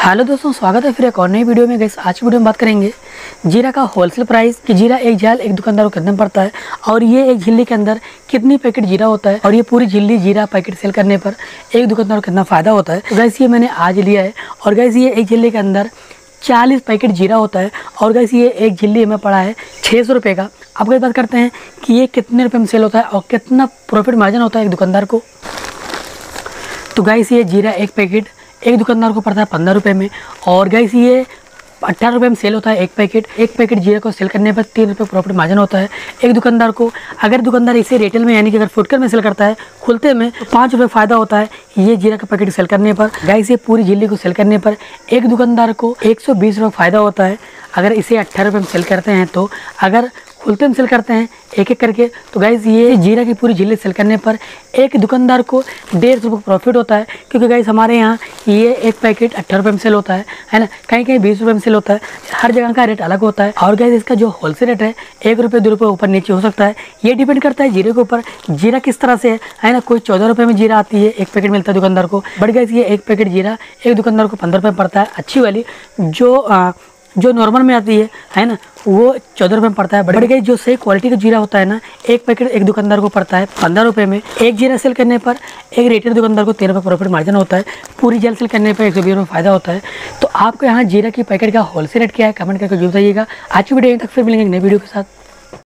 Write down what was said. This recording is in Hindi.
हेलो दोस्तों, स्वागत है फिर एक और नई वीडियो में। गाइस आज की वीडियो में बात करेंगे जीरा का होलसेल प्राइस कि जीरा एक झाल एक दुकानदार को कितना पड़ता है और ये एक झिल्ली के अंदर कितनी पैकेट जीरा होता है और ये पूरी झिल्ली जीरा पैकेट सेल करने पर एक दुकानदार को कितना फ़ायदा होता है। तो गाइस ये मैंने आज लिया है और गाइस ये एक झिल्ली के अंदर 40 पैकेट जीरा होता है और गाइस ये एक झिल्ली हमें पड़ा है 600 रुपये का। अब गाइस बात करते हैं कि ये कितने रुपये में सेल होता है और कितना प्रॉफिट मार्जिन होता है एक दुकानदार को। तो गाइस ये जीरा एक पैकेट एक दुकानदार को पड़ता है 15 रुपये में और गाइस ये 18 रुपये में सेल होता है एक पैकेट जीरा को सेल करने पर 3 रुपये प्रॉफिट मार्जिन होता है एक दुकानदार को। अगर दुकानदार इसे रिटेल में यानी कि अगर फुटकर में सेल करता है खुलते में तो 5 रुपये फ़ायदा होता है ये जीरा का पैकेट सेल करने पर। गाइस ये पूरी झिल्ली को सेल करने पर एक दुकानदार को 120 रुपये फ़ायदा होता है अगर इसे 18 रुपये में सेल करते हैं। तो अगर खुलते में सेल करते हैं एक एक करके तो गाइस ये जीरा की पूरी झिल्ली सेल करने पर एक दुकानदार को 150 रुपये प्रॉफिट होता है। क्योंकि गाइस हमारे यहाँ ये एक पैकेट 18 रुपये में सेल होता है ना, कहीं कहीं 20 रुपये में सेल होता है, हर जगह का रेट अलग होता है। और गाइस इसका जो होलसेल रेट है 1 रुपये 2 रुपये ऊपर नीचे हो सकता है, ये डिपेंड करता है जीरे के ऊपर जीरा किस तरह से है ना। कोई 14 रुपये में जीरा आती है एक पैकेट मिलता है दुकानदार को, बट गाइस ये एक पैकेट जीरा एक दुकानदार को 15 रुपये पड़ता है। अच्छी वाली जो नॉर्मल में आती है ना वो 14 रुपये में पड़ता है। बट गाइस जो सही क्वालिटी का जीरा होता है ना एक पैकेट एक दुकानदार को पड़ता है 15 रुपये में। एक जीरा सेल करने पर एक रिटेल दुकानदार को 13 रुपये प्रॉफिट मार्जिन होता है, पूरी जेल सेल करने पर 120 रुपये फ़ायदा होता है। तो आपको यहाँ जीरा की पैकेट का होलसेल रेट क्या है कमेंट करके जरूर बताइएगा। आज की वीडियो तक फिर मिलेंगे एक नई वीडियो के साथ।